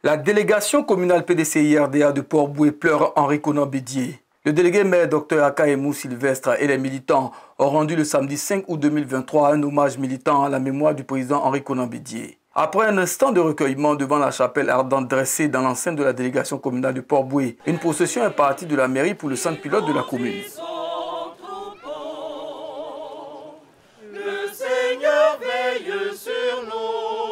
La délégation communale PDCI-RDA de Port-Boué pleure Henri Konan Bédié. Le délégué maire Dr Akaemou Sylvestre et les militants ont rendu le samedi 5 août 2023 un hommage militant à la mémoire du président Henri Konan Bédié. Après un instant de recueillement devant la chapelle ardente dressée dans l'enceinte de la délégation communale de Port-Boué, une procession est partie de la mairie pour le centre pilote de la commune. Le Seigneur veille sur nous.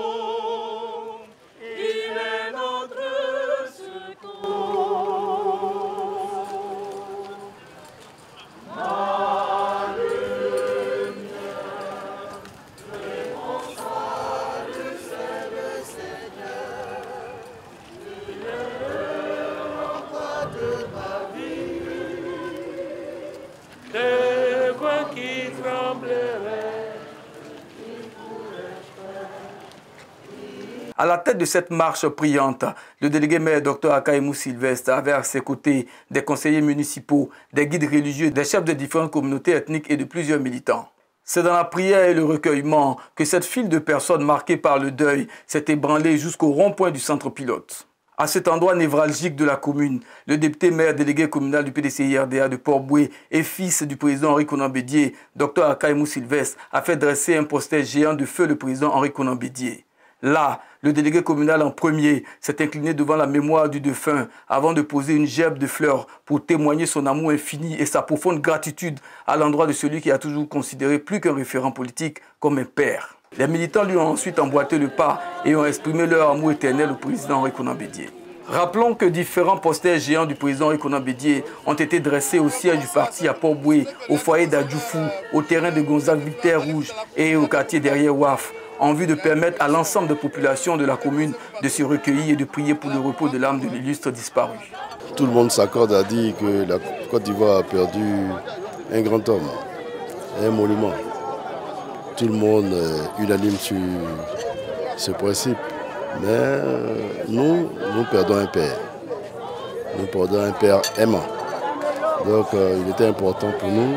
À la tête de cette marche priante, le délégué maire Dr Akaemou Sylvestre avait à ses côtés des conseillers municipaux, des guides religieux, des chefs de différentes communautés ethniques et de plusieurs militants. C'est dans la prière et le recueillement que cette file de personnes marquées par le deuil s'est ébranlée jusqu'au rond-point du centre pilote. À cet endroit névralgique de la commune, le député maire délégué communal du PDCI-RDA de Port-Boué et fils du président Henri Konan Bédié, Dr Akaemou Sylvestre, a fait dresser un poster géant de feu le président Henri Konan Bédié. Là, le délégué communal en premier s'est incliné devant la mémoire du défunt avant de poser une gerbe de fleurs pour témoigner son amour infini et sa profonde gratitude à l'endroit de celui qui a toujours considéré plus qu'un référent politique comme un père. Les militants lui ont ensuite emboîté le pas et ont exprimé leur amour éternel au président Henri Konan Bédié. Rappelons que différents posters géants du président Henri Konan Bédié ont été dressés au siège du parti à Port-Boué, au foyer d'Adjoufou, au terrain de Gonzague-Victor-Rouge et au quartier derrière Ouaf, en vue de permettre à l'ensemble des populations de la commune de se recueillir et de prier pour le repos de l'âme de l'illustre disparu. Tout le monde s'accorde à dire que la Côte d'Ivoire a perdu un grand homme, un monument. Tout le monde est unanime sur ce principe. Mais nous perdons un père. Nous perdons un père aimant. Donc il était important pour nous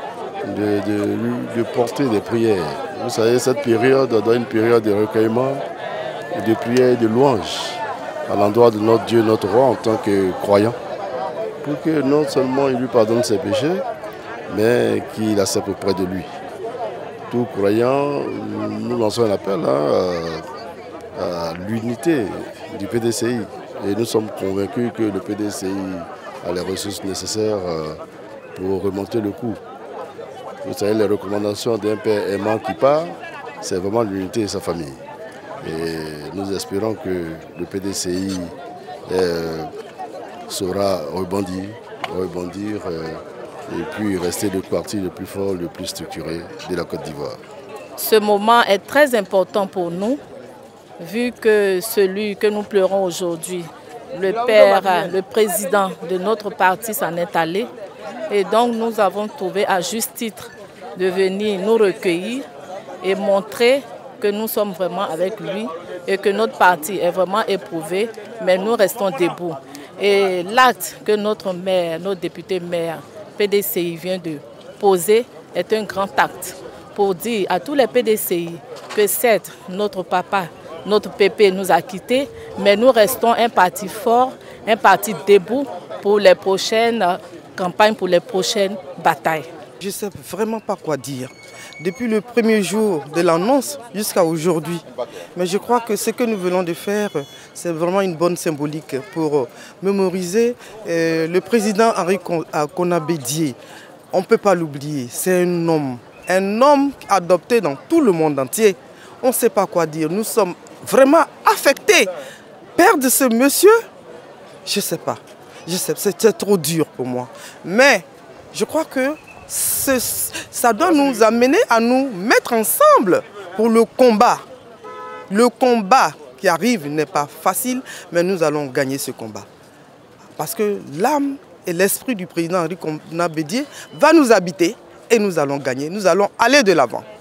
de porter des prières. Vous savez, cette période doit être une période de recueillement, de prières et de louanges à l'endroit de notre Dieu, notre roi en tant que croyant, pour que non seulement il lui pardonne ses péchés, mais qu'il l'accepte auprès de lui. Tout croyant, nous lançons un appel à l'unité du PDCI. Et nous sommes convaincus que le PDCI a les ressources nécessaires pour remonter le coup. Vous savez, les recommandations d'un père aimant qui part, c'est vraiment l'unité de sa famille. Et nous espérons que le PDCI saura rebondir et puis rester le parti le plus fort, le plus structuré de la Côte d'Ivoire. Ce moment est très important pour nous, vu que celui que nous pleurons aujourd'hui, le père, le président de notre parti s'en est allé. Et donc nous avons trouvé à juste titre de venir nous recueillir et montrer que nous sommes vraiment avec lui et que notre parti est vraiment éprouvé, mais nous restons debout. Et l'acte que notre maire, notre député maire, PDCI vient de poser est un grand acte pour dire à tous les PDCI que certes, notre papa, notre pépé nous a quittés, mais nous restons un parti fort, un parti debout pour les prochaines campagnes, pour les prochaines batailles. Je ne sais vraiment pas quoi dire. Depuis le premier jour de l'annonce jusqu'à aujourd'hui. Mais je crois que ce que nous venons de faire, c'est vraiment une bonne symbolique pour mémoriser le président Henri Konan Bédié. On ne peut pas l'oublier, c'est un homme adopté dans tout le monde entier. On ne sait pas quoi dire, nous sommes vraiment affectés. Perdre ce monsieur, je ne sais pas. C'est trop dur pour moi. Mais je crois que ça doit nous amener à nous mettre ensemble pour le combat. Le combat qui arrive n'est pas facile, mais nous allons gagner ce combat. Parce que l'âme et l'esprit du président Henri Konan Bédié va nous habiter et nous allons gagner, nous allons aller de l'avant.